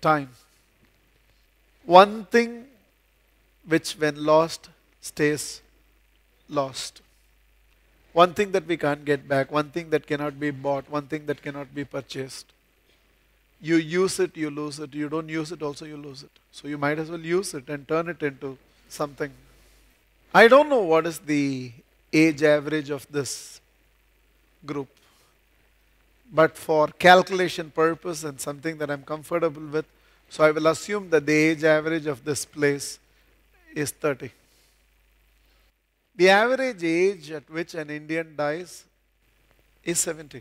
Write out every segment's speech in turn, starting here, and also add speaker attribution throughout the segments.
Speaker 1: time. One thing which when lost stays lost. One thing that we can't get back, one thing that cannot be bought, one thing that cannot be purchased. You use it, you lose it. You don't use it, also you lose it. So you might as well use it and turn it into something. I don't know what is the age average of this group. But for calculation purpose and something that I'm comfortable with, so I will assume that the age average of this place is 30. The average age at which an Indian dies is 70.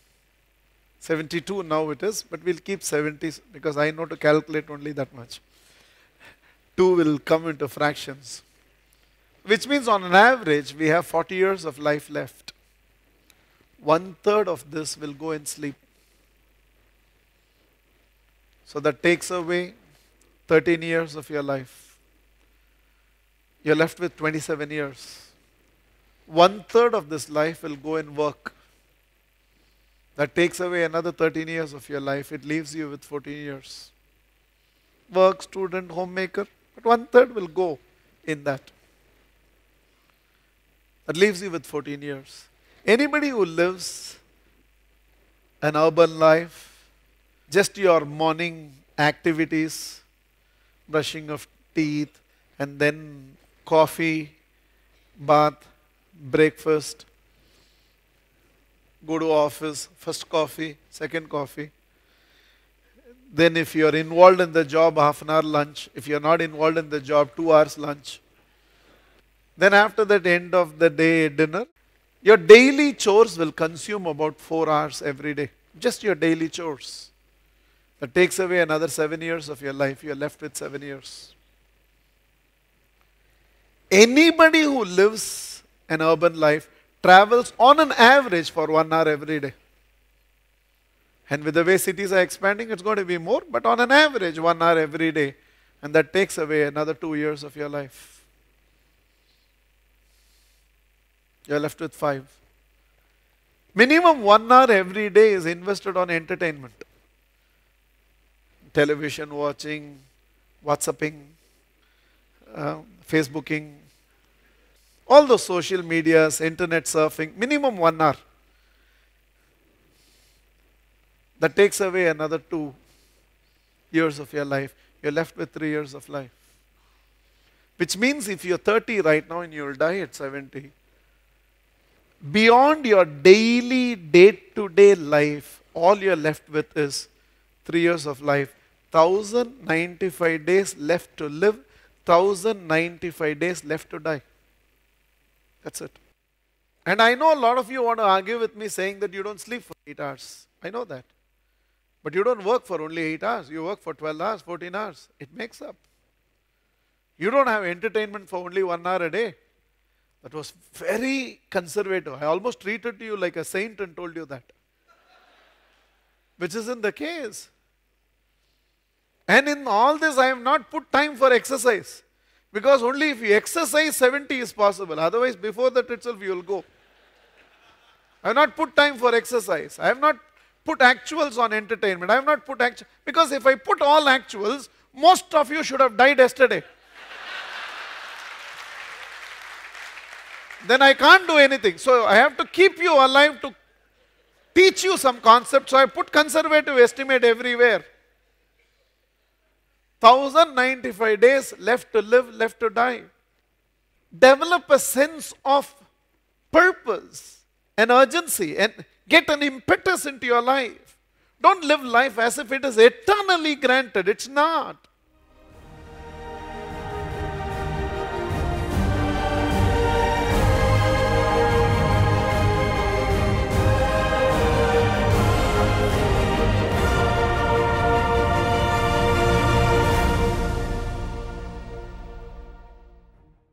Speaker 1: 72 now it is, but we'll keep 70 because I know to calculate only that much. 2 will come into fractions. Which means on an average, we have 40 years of life left. 1/3 of this will go in sleep. So that takes away 13 years of your life. You're left with 27 years. 1/3 of this life will go in work. That takes away another 13 years of your life. It leaves you with 14 years. Work, student, homemaker, but 1/3 will go in that. That leaves you with 14 years. Anybody who lives an urban life, just your morning activities, brushing of teeth, and then coffee, bath, breakfast, go to office, first coffee, second coffee. Then if you are involved in the job, half an hour lunch. If you are not involved in the job, 2 hours lunch. Then after that, end of the day dinner. Your daily chores will consume about 4 hours every day. Just your daily chores. That takes away another 7 years of your life. You are left with 7 years. Anybody who lives an urban life travels on an average for 1 hour every day. And with the way cities are expanding, it's going to be more, but on an average 1 hour every day. And that takes away another 2 years of your life. You're left with 5. Minimum 1 hour every day is invested on entertainment. Television watching, WhatsApping, Facebooking, all those social medias, internet surfing, minimum 1 hour. That takes away another 2 years of your life. You're left with 3 years of life. Which means if you're 30 right now and you'll die at 70, beyond your daily day-to-day life, all you're left with is 3 years of life. 1095 days left to live, 1095 days left to die. That's it. And I know a lot of you want to argue with me saying that you don't sleep for 8 hours. I know that. But you don't work for only 8 hours. You work for 12 hours, 14 hours. It makes up. You don't have entertainment for only 1 hour a day. That was very conservative. I almost treated you like a saint and told you that. Which isn't the case. And in all this, I have not put time for exercise. Because only if you exercise, 70 is possible. Otherwise, before that itself, you will go. I have not put time for exercise. I have not put actuals on entertainment. I have not put actuals. Because if I put all actuals, most of you should have died yesterday. Then I can't do anything. So I have to keep you alive to teach you some concepts. So I put conservative estimate everywhere. 1095 days left to live, left to die. Develop a sense of purpose and urgency and get an impetus into your life. Don't live life as if it is eternally granted. It's not.